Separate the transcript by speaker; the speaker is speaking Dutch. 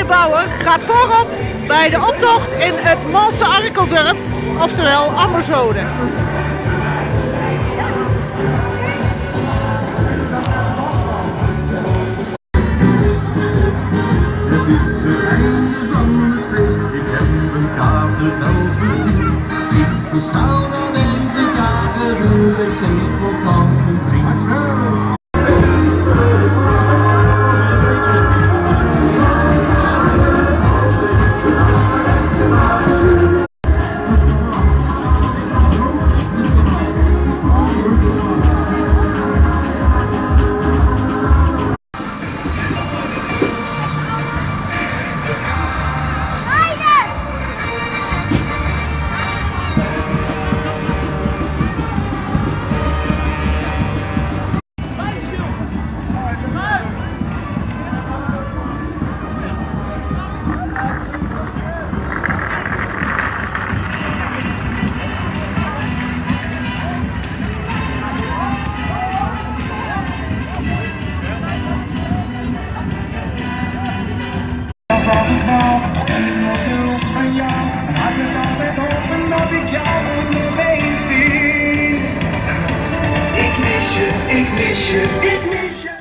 Speaker 1: Bouwer gaat voorop bij de optocht in het Malse Arkeldorp, oftewel Ammerzoden.
Speaker 2: Het is het einde van het feest, ik heb een kater wel verdiend. Ik beschouw naar deze kater de wc-pot als mijn vriend.
Speaker 3: Als ik wacht, toch ben ik nog heel los van jou. En hart blijft altijd hopen dat ik jou onderweg zie. Ik mis je, ik mis je, ik mis je.